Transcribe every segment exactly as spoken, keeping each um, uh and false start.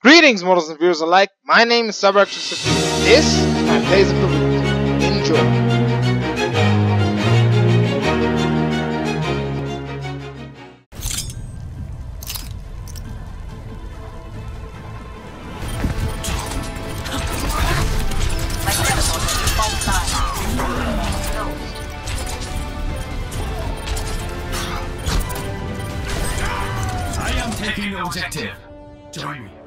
Greetings, models and viewers alike. My name is CyberActors fifteen. This is my Plays of the Week. Enjoy. I am taking the objective. Join me.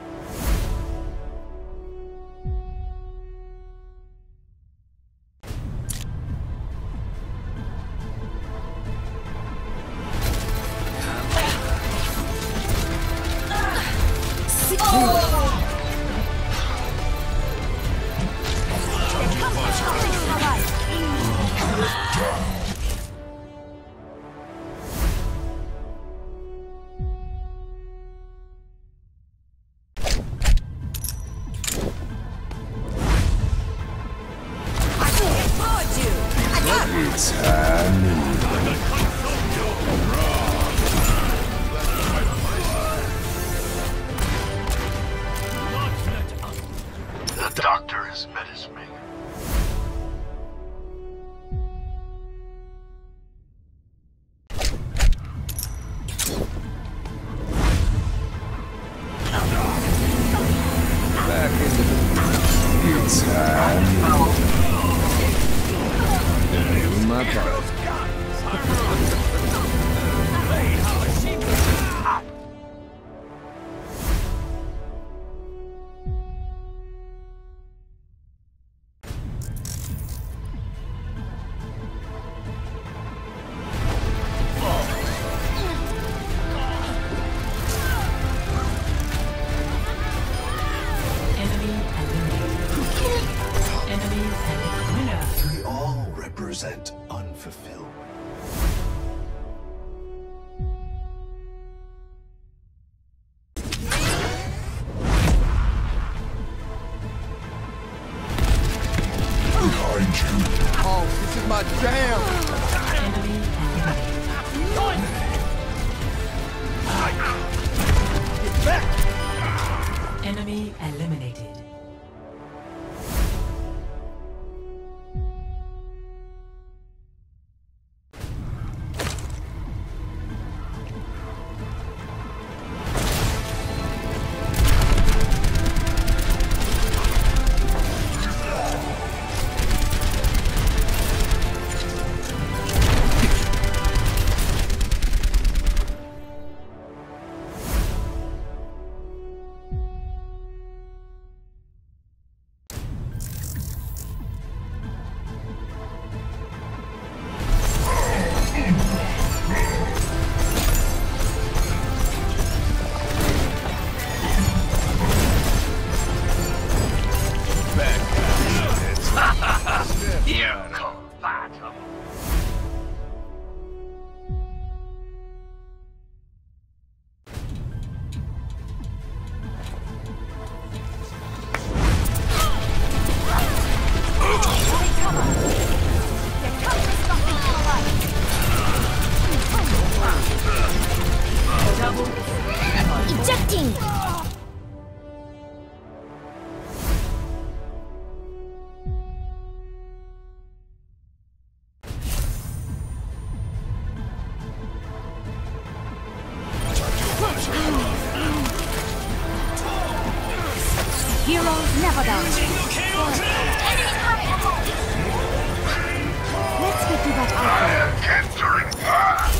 The doctor has met his mate. Back into the it's time. Do my part. We all represent unfulfilled. Behind you. Oh, this is my jam. Get back. Enemy eliminated. Here come battle. Ejecting! Heroes never die. Let's get to that quickly. Entering path.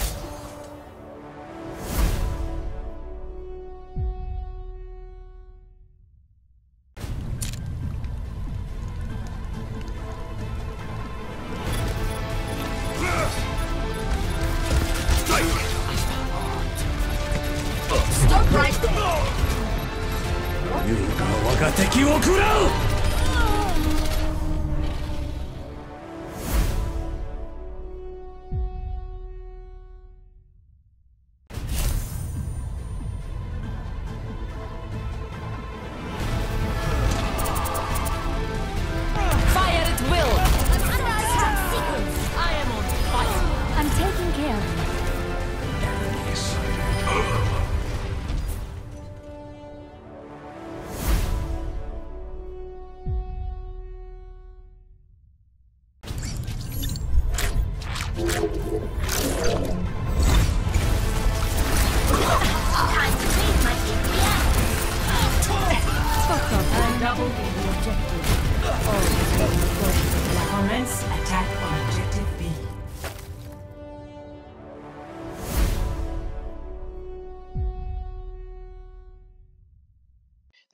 Stop right there. 優雅は我が敵を食らう Fire at will. Attack sequence. I am on fire. I'm taking care of you.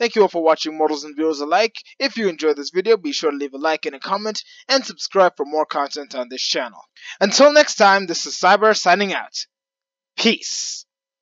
Thank you all for watching, mortals and viewers alike. If you enjoyed this video, be sure to leave a like and a comment, and subscribe for more content on this channel. Until next time, this is Cyber signing out. Peace.